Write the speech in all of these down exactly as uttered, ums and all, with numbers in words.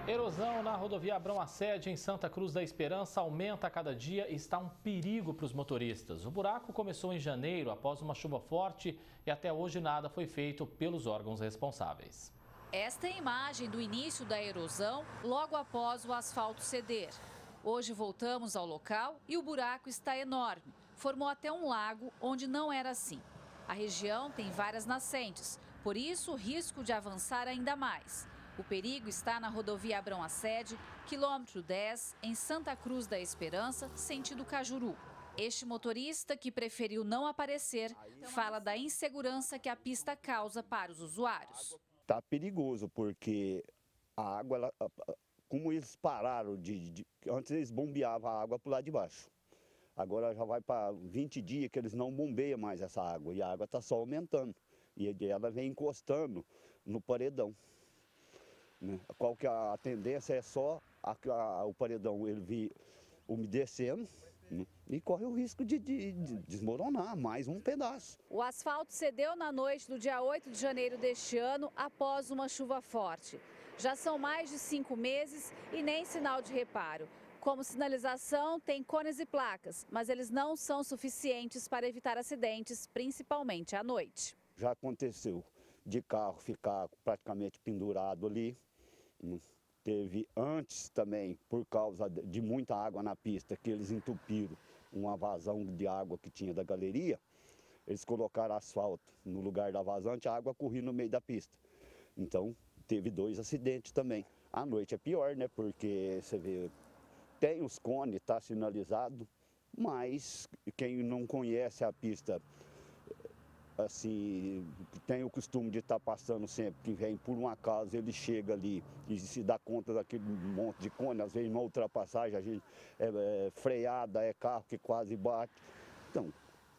Erosão na rodovia Abrão Assede, em Santa Cruz da Esperança, aumenta a cada dia e está um perigo para os motoristas. O buraco começou em janeiro, após uma chuva forte, e até hoje nada foi feito pelos órgãos responsáveis. Esta é a imagem do início da erosão, logo após o asfalto ceder. Hoje voltamos ao local e o buraco está enorme. Formou até um lago, onde não era assim. A região tem várias nascentes, por isso o risco de avançar ainda mais. O perigo está na rodovia Abrão Assede, quilômetro dez, em Santa Cruz da Esperança, sentido Cajuru. Este motorista, que preferiu não aparecer, fala da insegurança que a pista causa para os usuários. Está perigoso, porque a água, ela, como eles pararam, de, de, antes eles bombeavam a água para o lado de baixo. Agora já vai para vinte dias que eles não bombeiam mais essa água, e a água está só aumentando. E ela vem encostando no paredão. Né? Qual que a tendência é só a, a, o paredão ele vir umedecendo, né? E corre o risco de, de, de desmoronar mais um pedaço. O asfalto cedeu na noite do dia oito de janeiro deste ano após uma chuva forte. Já são mais de cinco meses e nem sinal de reparo. Como sinalização, tem cones e placas, mas eles não são suficientes para evitar acidentes, principalmente à noite. Já aconteceu de carro ficar praticamente pendurado ali. Teve antes também, por causa de muita água na pista, que eles entupiram uma vazão de água que tinha da galeria. Eles colocaram asfalto no lugar da vazante, a água corria no meio da pista. Então, teve dois acidentes também. À noite é pior, né? Porque você vê, tem os cones, está sinalizado, mas quem não conhece a pista, assim, tem o costume de estar passando sempre, que vem por um acaso, ele chega ali e se dá conta daquele monte de cone, às vezes uma ultrapassagem, a gente é, é freada, é carro que quase bate. Então,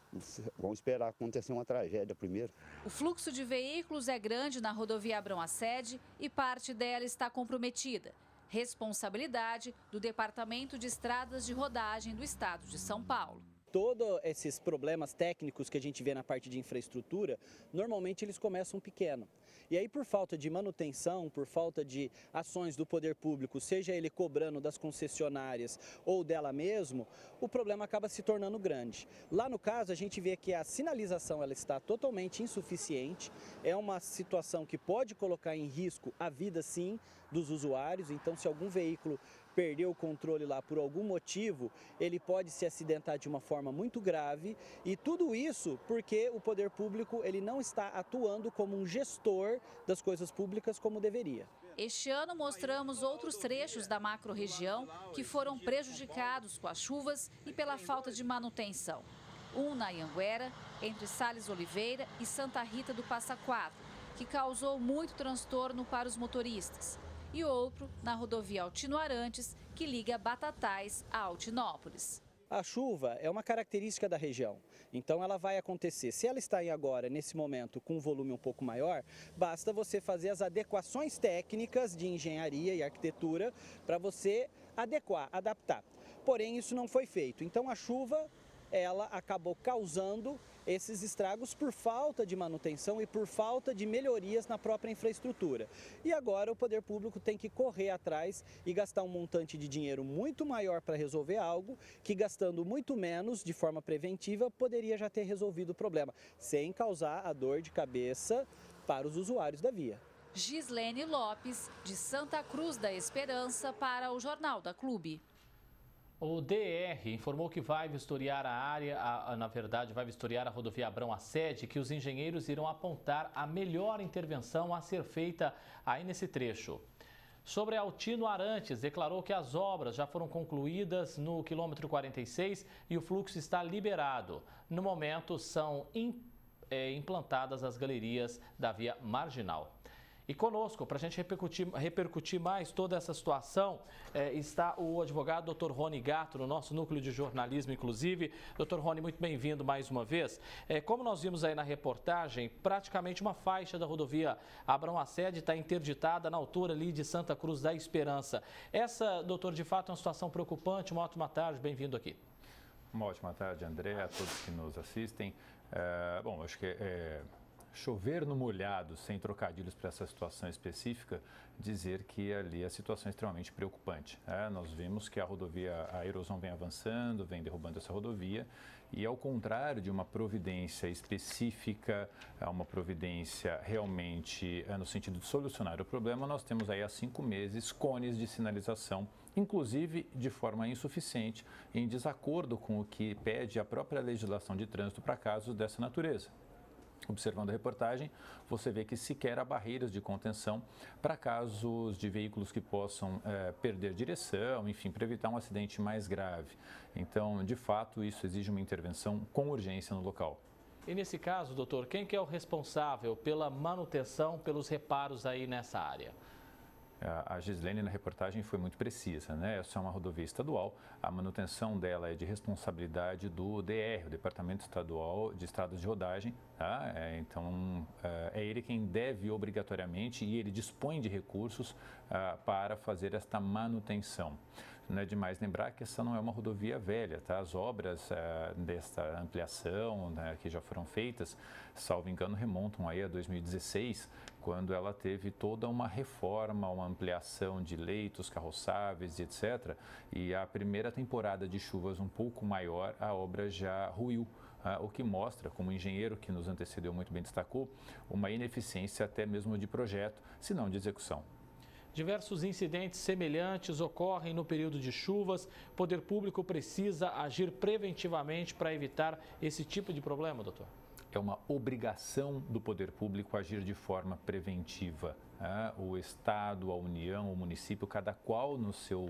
vamos esperar acontecer uma tragédia primeiro. O fluxo de veículos é grande na rodovia Abrão Assede e parte dela está comprometida. Responsabilidade do Departamento de Estradas de Rodagem do Estado de São Paulo. Todos esses problemas técnicos que a gente vê na parte de infraestrutura, normalmente eles começam pequeno. E aí, por falta de manutenção, por falta de ações do poder público, seja ele cobrando das concessionárias ou dela mesmo, o problema acaba se tornando grande. Lá no caso, a gente vê que a sinalização ela está totalmente insuficiente, é uma situação que pode colocar em risco a vida, sim, dos usuários. Então, se algum veículo perder o controle lá por algum motivo, ele pode se acidentar de uma forma muito grave, e tudo isso porque o poder público ele não está atuando como um gestor das coisas públicas como deveria. Este ano mostramos outros trechos da macro-região que foram prejudicados com as chuvas e pela falta de manutenção. Um na Anhanguera, entre Sales Oliveira e Santa Rita do Passa Quatro, que causou muito transtorno para os motoristas. E outro na rodovia Altino Arantes, que liga Batatais a Altinópolis. A chuva é uma característica da região, então ela vai acontecer. Se ela está aí agora, nesse momento, com um volume um pouco maior, basta você fazer as adequações técnicas de engenharia e arquitetura para você adequar, adaptar. Porém, isso não foi feito. Então a chuva, ela acabou causando esses estragos por falta de manutenção e por falta de melhorias na própria infraestrutura. E agora o poder público tem que correr atrás e gastar um montante de dinheiro muito maior para resolver algo que, gastando muito menos de forma preventiva, poderia já ter resolvido o problema, sem causar a dor de cabeça para os usuários da via. Gislene Lopes, de Santa Cruz da Esperança, para o Jornal da Clube. O D R informou que vai vistoriar a área, a, a, na verdade vai vistoriar a rodovia Abrão Assede, que os engenheiros irão apontar a melhor intervenção a ser feita aí nesse trecho. Sobre Altino Arantes, declarou que as obras já foram concluídas no quilômetro quarenta e seis e o fluxo está liberado. No momento são in, é, implantadas as galerias da via marginal. E conosco, para a gente repercutir, repercutir mais toda essa situação, é, está o advogado doutor Rony Gatto, no nosso núcleo de jornalismo, inclusive. doutor Rony, muito bem-vindo mais uma vez. É, como nós vimos aí na reportagem, praticamente uma faixa da rodovia Abrão Assede está interditada na altura ali de Santa Cruz da Esperança. Essa, doutor, de fato é uma situação preocupante. Uma ótima tarde, bem-vindo aqui. Uma ótima tarde, André, a todos que nos assistem. É, bom, acho que é... chover no molhado, sem trocadilhos para essa situação específica, dizer que ali a situação é extremamente preocupante. É, nós vimos que a rodovia, a erosão vem avançando, vem derrubando essa rodovia e, ao contrário de uma providência específica, uma providência realmente no sentido de solucionar o problema, nós temos aí há cinco meses cones de sinalização, inclusive de forma insuficiente, em desacordo com o que pede a própria legislação de trânsito para casos dessa natureza. Observando a reportagem, você vê que sequer há barreiras de contenção para casos de veículos que possam é, perder direção, enfim, para evitar um acidente mais grave. Então, de fato, isso exige uma intervenção com urgência no local. E nesse caso, doutor, quem que é o responsável pela manutenção, pelos reparos aí nessa área? A Gislene, na reportagem, foi muito precisa, né? Essa é uma rodovia estadual, a manutenção dela é de responsabilidade do D R, o Departamento Estadual de Estradas de Rodagem, tá? É, então, é ele quem deve obrigatoriamente e ele dispõe de recursos ah, para fazer esta manutenção. Não é demais lembrar que essa não é uma rodovia velha, tá? As obras ah, desta ampliação, né, que já foram feitas, salvo engano, remontam aí a dois mil e dezesseis, quando ela teve toda uma reforma, uma ampliação de leitos carroçáveis, etcétera. E a primeira temporada de chuvas um pouco maior, a obra já ruiu. Ah, o que mostra, como o engenheiro que nos antecedeu muito bem destacou, uma ineficiência até mesmo de projeto, se não de execução. Diversos incidentes semelhantes ocorrem no período de chuvas. O poder público precisa agir preventivamente para evitar esse tipo de problema, doutor? É uma obrigação do poder público agir de forma preventiva. Né? O Estado, a União, o município, cada qual no seu,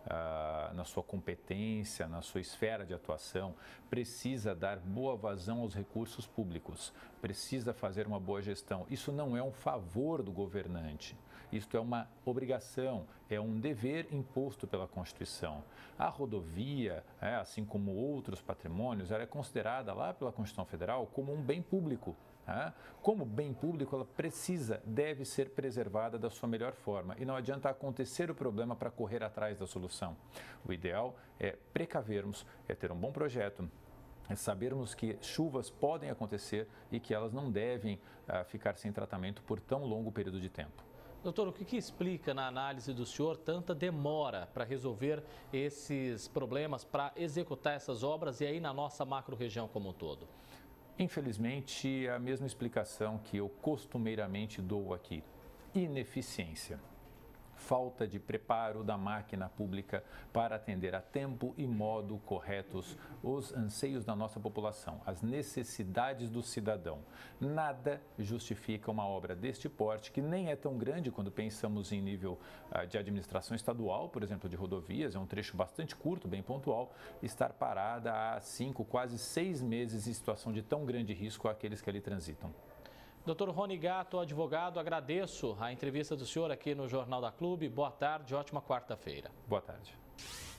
uh, na sua competência, na sua esfera de atuação, precisa dar boa vazão aos recursos públicos, precisa fazer uma boa gestão. Isso não é um favor do governante. Isto é uma obrigação, é um dever imposto pela Constituição. A rodovia, é, assim como outros patrimônios, ela é considerada lá pela Constituição Federal como um bem público. É? Como bem público, ela precisa, deve ser preservada da sua melhor forma. E não adianta acontecer o problema para correr atrás da solução. O ideal é precavermos, é ter um bom projeto, é sabermos que chuvas podem acontecer e que elas não devem ah, ficar sem tratamento por tão longo período de tempo. Doutor, o que, que explica na análise do senhor tanta demora para resolver esses problemas, para executar essas obras e aí na nossa macro-região como um todo? Infelizmente, a mesma explicação que eu costumeiramente dou aqui: ineficiência. Falta de preparo da máquina pública para atender a tempo e modo corretos os anseios da nossa população, as necessidades do cidadão. Nada justifica uma obra deste porte, que nem é tão grande quando pensamos em nível uh, de administração estadual, por exemplo, de rodovias, é um trecho bastante curto, bem pontual, estar parada há cinco, quase seis meses em situação de tão grande risco àqueles que ali transitam. doutor Rony Gatto, advogado, agradeço a entrevista do senhor aqui no Jornal da Clube. Boa tarde, ótima quarta-feira. Boa tarde.